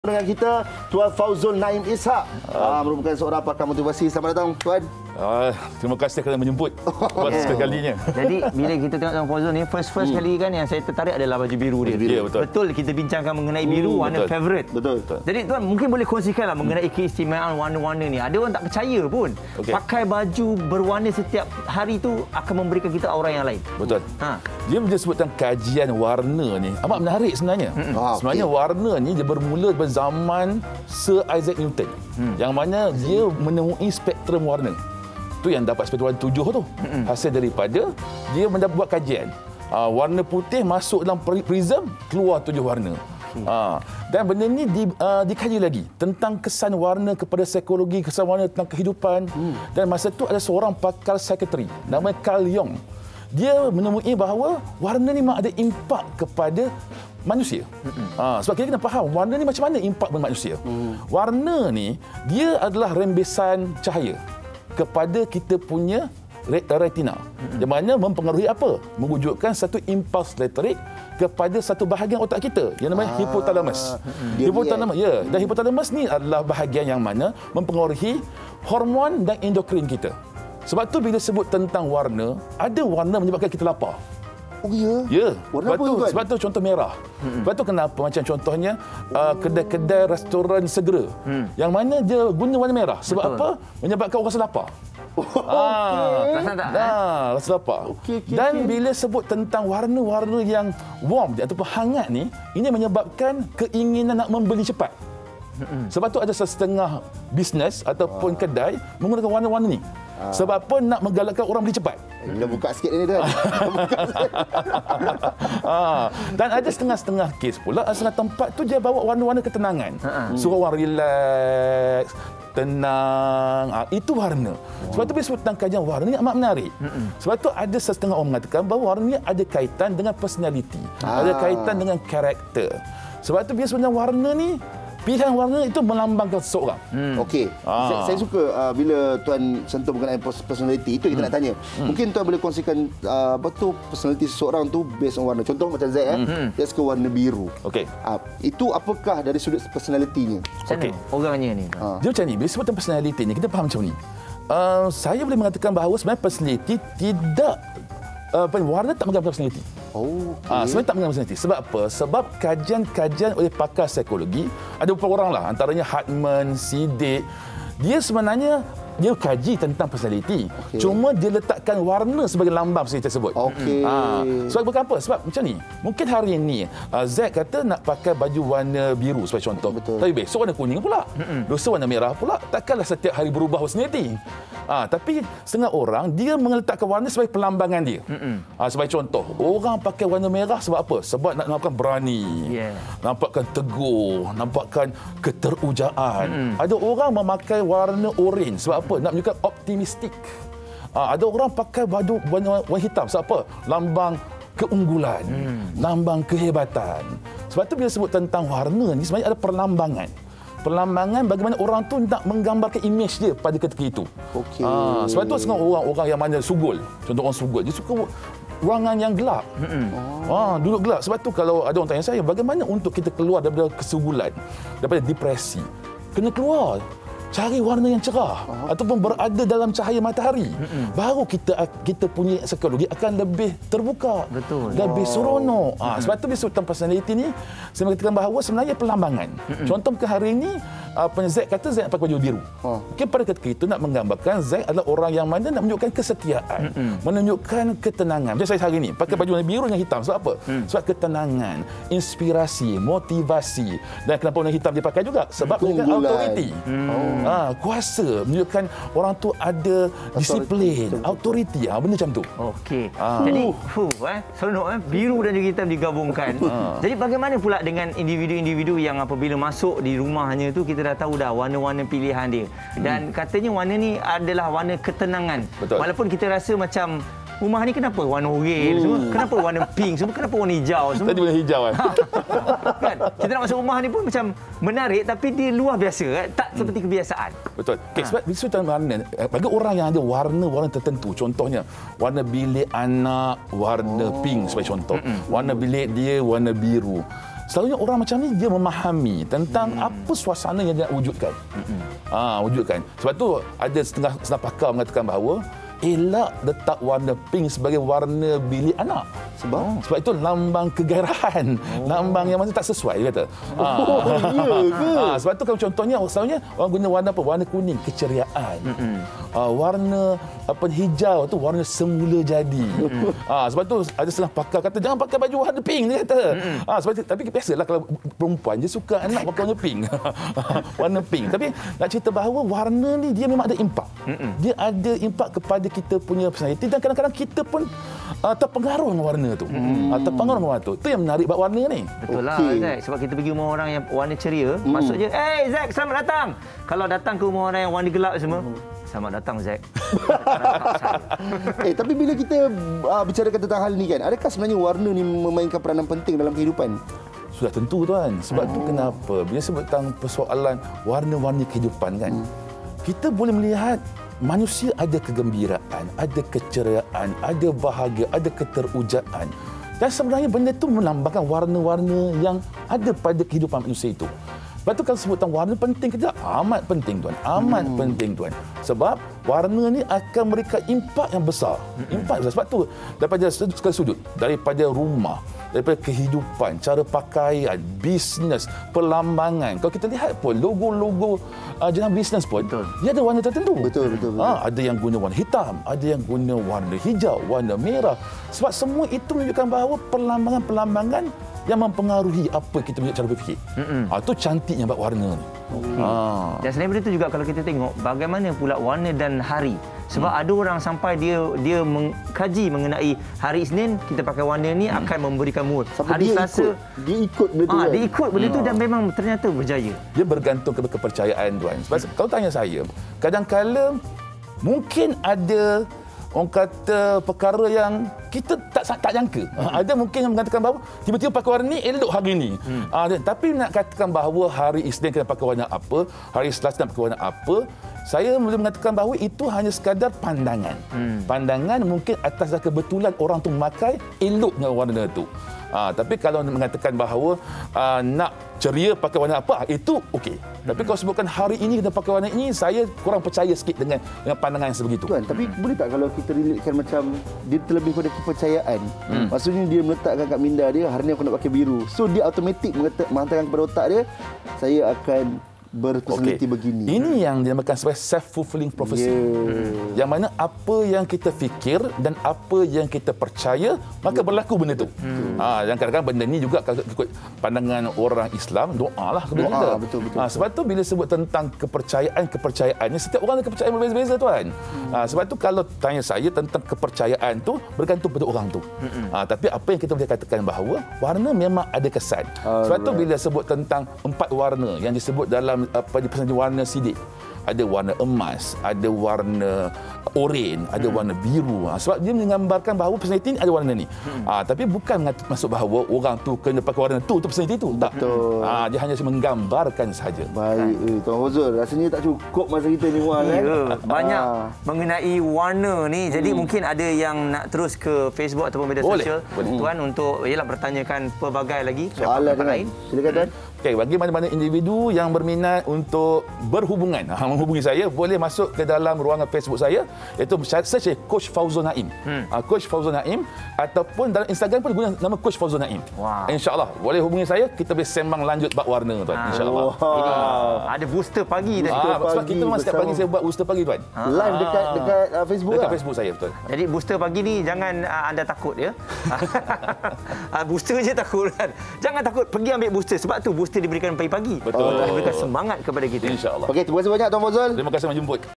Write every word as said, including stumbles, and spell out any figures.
Dengan kita Tuan Fauzul Naim Ishak, uh, merupakan seorang pakar motivasi. Selamat datang Tuan. Uh, terima kasih kerana menjemput buat yeah. sekali kalinya. Jadi bila kita tengok Tuan Fauzul ni first first hmm. kali kan yang saya tertarik adalah baju biru dia. Biru. Yeah, betul. Betul kita bincangkan mengenai biru hmm, warna betul. favourite. Betul, betul. Jadi Tuan mungkin boleh kongsikanlah mengenai keistimewaan warna-warna ni. Ada orang tak percaya pun. Okay. Pakai baju berwarna setiap hari tu akan memberikan kita aura yang lain. Betul. Ha. Dia bila sebutkan kajian warna ni amat menarik sebenarnya. Hmm. Ah, sebenarnya okay. warna ni dia bermula pada zaman Sir Isaac Newton. Hmm. Yang mana dia menemui spektrum warna. Itu yang dapat spektrum warna tujuh tu. Hmm. Hasil daripada dia mendapat buat kajian. Uh, warna putih masuk dalam prism, keluar tujuh warna. Hmm. Uh, dan benda ni di, uh, dikaji lagi tentang kesan warna kepada psikologi, kesan warna tentang kehidupan. Hmm. Dan masa tu ada seorang pakar psikiatri namanya Carl Jung. Dia menemui bahawa warna ni memang ada impak kepada manusia. Mm-hmm. Ha, sebab kita kena faham warna ni macam mana impak kepada manusia. Mm. Warna ni dia adalah rembesan cahaya kepada kita punya retina. Mm-hmm. Di mana mempengaruhi apa? Mewujudkan satu impuls elektrik kepada satu bahagian otak kita yang namanya ah. hipotalamus. Mm-hmm. Hipotalamus ya, dan hipotalamus ni adalah bahagian yang mana mempengaruhi hormon dan endokrin kita. Sebab tu bila sebut tentang warna, ada warna menyebabkan kita lapar. Oh ya? Ya. Warna sebab apa tu, tu? Sebab tu contoh merah. Hmm. Sebab tu kenapa macam contohnya uh, kedai-kedai restoran segera. Hmm. Yang mana dia guna warna merah. Sebab Betul. apa? Menyebabkan orang rasa lapar. Oh, ah, okay. Rasa tak? Nah, rasa lapar. Okay, okay, Dan okay. bila sebut tentang warna-warna yang warm ataupun hangat ni, ini menyebabkan keinginan nak membeli cepat. Hmm. Sebab tu ada setengah bisnes ataupun wow. kedai menggunakan warna-warna ni. Ah. Sebab apa? Nak menggalakkan orang beli cepat. Bila buka sikit ni dah. ah. Dan ada setengah-setengah kes pula, setengah tempat tu dia bawa warna-warna ketenangan. Ha-ha. Suruh orang relax, tenang. Ah, itu warna. Wow. Sebab tu bila sebut tentang kajian warna ni amat menarik. Mm-mm. Sebab tu ada setengah orang mengatakan bahawa warna ni ada kaitan dengan personality. Ah. Ada kaitan dengan karakter. Sebab tu bila sebenarnya warna ni pilihan warna itu melambangkan seseorang. Hmm. Okey. Ah. Saya, saya suka uh, bila Tuan sentuh mengenai personality. Itu kita hmm. nak tanya. Hmm. Mungkin Tuan boleh kongsikan uh, betul personality seseorang tu based on warna. Contoh macam Zaid, hmm. eh, dia suka warna biru. Okey. Uh, itu apakah dari sudut personality-nya? Okey. Orangnya ni. Uh. Dia macam ni. Bila sebut tentang personality ni, kita faham macam ni. Uh, saya boleh mengatakan bahawa sebenarnya personality tidak Uh, warna tak menggabungkan personality. Oh, okay. ah, sebenarnya tak menggabungkan personality. Sebab apa? Sebab kajian-kajian oleh pakar psikologi, ada beberapa orang lah, antaranya Hartman, Siddiq, dia sebenarnya dia kaji tentang personality. Okay. Cuma dia letakkan warna sebagai lambang personality tersebut. Okey. Ah, sebab apa? Sebab macam ni. Mungkin hari ini uh, Zaid kata nak pakai baju warna biru sebagai contoh. Betul. Tapi besok warna kuning pula. Mm-mm. Lusa warna merah pula. Takkanlah setiap hari berubah personality. Ah, tapi setengah orang dia meletakkan warna sebagai pelambangan dia. Ah, sebagai contoh, orang pakai warna merah sebab apa? Sebab nak nampakkan berani. Yeah. Nampakkan teguh, nampakkan keterujaan. Mm-mm. Ada orang memakai warna orange sebab apa? Nak menunjukkan optimistik. Ah, ada orang pakai baju warna, warna hitam sebab apa? Lambang keunggulan, hmm. lambang kehebatan. Sebab tu bila sebut tentang warna ni sebenarnya ada perlambangan. Perlambangan bagaimana orang tu nak menggambarkan imej dia pada ketika itu. Okey. Ah, sebab tu setengah orang-orang yang mana sugul, contoh orang sugul, dia suka ruangan yang gelap. Mm-hmm. Oh. Ah, duduk gelap. Sebab tu kalau ada orang tanya saya, bagaimana untuk kita keluar daripada kesugulan, daripada depresi? Kena keluar. Cari warna yang cerah uh-huh. ataupun berada dalam cahaya matahari. Mm-mm. Baru kita kita punya psikologi akan lebih terbuka. Betul. Lebih wow. seronok. Ah, sebab tu bila tentang personality ni, saya mengatakan bahawa sebenarnya perlambangan. Mm-mm. Contoh ke hari ini, apa Zaid kata Zaid nak pakai baju biru. Oh. Mungkin pada ketika itu nak menggambarkan Zaid adalah orang yang mana nak menunjukkan kesetiaan, Mm-mm. menunjukkan ketenangan. Macam saya hari ini pakai baju warna biru dengan hitam. Sebab apa? Mm. Sebab ketenangan, inspirasi, motivasi. Dan kenapa warna hitam dia pakai juga? Sebab menunjukkan authority. Mm. Oh. Ha, kuasa, menunjukkan orang tu ada disiplin, autoriti, ha, benda macam tu. Okey. Ha. Jadi, fuh, eh, seronok eh, biru dan juga hitam digabungkan. Ha. Jadi bagaimana pula dengan individu-individu yang apabila masuk di rumahnya tu kita dah tahu dah warna-warna pilihan dia. Dan hmm. katanya warna ni adalah warna ketenangan. Betul. Walaupun kita rasa macam rumah ni kenapa warna oren hmm. semua? Kenapa warna pink semua? Kenapa warna hijau semua? Tadi warna hijau kan? Kan? Kita nak masuk rumah ni pun macam menarik tapi dia luar biasa. Eh? Tak hmm. seperti kebiasaan. Betul. Okay, ha. Sebab bila warna, bagi orang yang ada warna-warna tertentu, contohnya warna bilik anak warna oh. pink sebagai contoh. Mm-mm. Warna bilik dia warna biru. selalunya orang macam ni dia memahami tentang hmm. apa suasana yang dia nak wujudkan. Hmm. Ah, wujudkan. Sebab tu ada setengah setengah pakar mengatakan bahawa elak letak warna pink sebagai warna bilik anak. Sebab? Oh. Sebab itu lambang kegairahan. Oh. Lambang yang masih tak sesuai, dia kata. Oh, ah. ya ke? Ah, sebab tu kalau contohnya, selalunya orang guna warna apa? Warna kuning, keceriaan. Mm-hmm. Ah, warna apa hijau tu warna semula jadi. Mm-hmm. Ah, sebab tu ada setengah pakar kata, jangan pakai baju warna pink, dia kata. Mm-hmm. Ah, sebab tu, tapi biasalah kalau perempuan, dia suka anak pakai warna pink. Warna pink. Tapi nak cerita bahawa warna ni dia memang ada impak. Mm-hmm. Dia ada impak kepada kita punya personality dan kadang-kadang kita pun uh, terpengaruh dengan warna tu. Hmm. Uh, terpengaruh dengan warna tu. Itu yang menarik buat warna ni. Betul lah, okay. Zack. Sebab kita pergi rumah orang yang warna ceria, hmm. masuk je, "Hey Zack, selamat datang." Kalau datang ke rumah orang yang warna gelap semua, hmm. "Selamat datang Zack." eh, tapi bila kita uh, bicarakan tentang hal ni kan, adakah sebenarnya warna ni memainkan peranan penting dalam kehidupan? Sudah tentu tuan. Sebab hmm. tu kenapa bila sebut tentang persoalan warna-warni kehidupan kan, hmm. kita boleh melihat manusia ada kegembiraan, ada keceriaan, ada bahagia, ada keterujaan. Dan sebenarnya benda itu melambangkan warna-warna yang ada pada kehidupan manusia itu. Lepas tu kalau sebut tentang warna penting ke tidak? Amat penting tuan. Amat hmm. penting tuan. Sebab warna ni akan memberikan impak yang besar. Hmm. Impak besar. Sebab tu daripada segala sudut, daripada rumah, daripada kehidupan, cara pakaian, bisnes, perlambangan. Kalau kita lihat pun logo-logo uh, jenama bisnes pun, betul. Dia ada warna tertentu. Betul, betul, betul. Ha, ada yang guna warna hitam, ada yang guna warna hijau, warna merah. Sebab semua itu menunjukkan bahawa perlambangan-perlambangan yang mempengaruhi apa kita punya cara berfikir. Ha, itu cantiknya buat warna ni. Okay. Ha. Dan selain daripada itu juga kalau kita tengok bagaimana pula warna dan hari. Sebab hmm. ada orang sampai dia dia mengkaji mengenai hari Isnin kita pakai warna ni hmm. akan memberikan mood. Sampai hari dia Selasa ikut, dia ikut benda tu. Ah, kan? dia ikut benda hmm. tu dan memang ternyata berjaya. Dia bergantung kepada kepercayaan tuan. Sebab hmm. kalau tanya saya, kadang-kala mungkin ada orang kata perkara yang kita tak tak jangka. Hmm. Ada mungkin yang mengatakan bahawa tiba-tiba pakai warna ni elok hari ni. Hmm. Uh, tapi nak katakan bahawa hari Isnin kena pakai warna apa, hari Selasa nak pakai warna apa, saya boleh mengatakan bahawa itu hanya sekadar pandangan. Hmm. Pandangan mungkin atas kebetulan orang tu memakai elok dengan warna itu. Uh, tapi kalau mengatakan bahawa uh, nak ceria pakai warna apa, itu okey. Tapi kalau sebutkan hari ini kita pakai warna ini, saya kurang percaya sikit dengan dengan pandangan yang sebegitu. Tuan, tapi boleh tak kalau kita relatekan macam dia terlebih pada kepercayaan. Hmm. Maksudnya dia meletakkan kat minda dia, hari ni aku nak pakai biru. So dia automatik menghantarkan kepada otak dia, saya akan berpersonaliti okay. begini. Ini yang dinamakan sebagai self-fulfilling prophecy. Yeah. Yang mana apa yang kita fikir dan apa yang kita percaya, maka yeah. berlaku benda itu. Hmm. Ha, yang kadang-kadang benda ni juga kalau ikut pandangan orang Islam, doa lah kepada kita. Betul, betul, ha, sebab tu bila sebut tentang kepercayaan-kepercayaan, setiap orang ada kepercayaan berbeza-beza tuan. Hmm. Ha, sebab tu kalau tanya saya tentang kepercayaan tu bergantung pada orang tu. Hmm. Ha, tapi apa yang kita boleh katakan bahawa warna memang ada kesan. Alright. Sebab tu bila sebut tentang empat warna yang disebut dalam apa dipesankan warna sidik, ada warna emas, ada warna oranye, ada hmm. warna biru. Ha, sebab dia menggambarkan bahawa personality ada warna ni. Hmm. Ha, tapi bukan maksud bahawa orang tu kena pakai warna tu untuk personality tu. Tak. Betul. Ha, dia hanya menggambarkan sahaja. Baik, eh, Tuan Fazrul, rasanya tak cukup masa kita ni Wan kan. Ya, banyak ha. mengenai warna ni. Jadi hmm. mungkin ada yang nak terus ke Facebook ataupun media boleh. sosial boleh. Tuan untuk ialah bertanyakan pelbagai lagi soalan lain. Silakan Tuan. Okey, bagi mana-mana individu yang berminat untuk berhubungan, ha, menghubungi saya, boleh masuk ke dalam ruangan Facebook saya, iaitu search Coach Fauzo Naim. Hmm. Ha, Coach Fauzo Naim, ataupun dalam Instagram pun guna nama Coach Fauzo Naim. Wow. InsyaAllah, boleh hubungi saya, kita boleh sembang lanjut bab warna tuan. Ha. InsyaAllah. Wow. Ini ada booster pagi tadi. Ha, sebab kita memang setiap pagi saya buat booster pagi tuan. Ha. Live dekat dekat uh, Facebook dekat lah. Facebook saya betul. Jadi booster pagi ni jangan uh, anda takut ya. Booster je takut kan. Jangan takut, pergi ambil booster sebab tu booster diberikan pagi-pagi. Betul. Untuk memberikan semangat kepada kita. InsyaAllah. Okey, terima kasih banyak Tuan Fazrul. Terima kasih menjemput.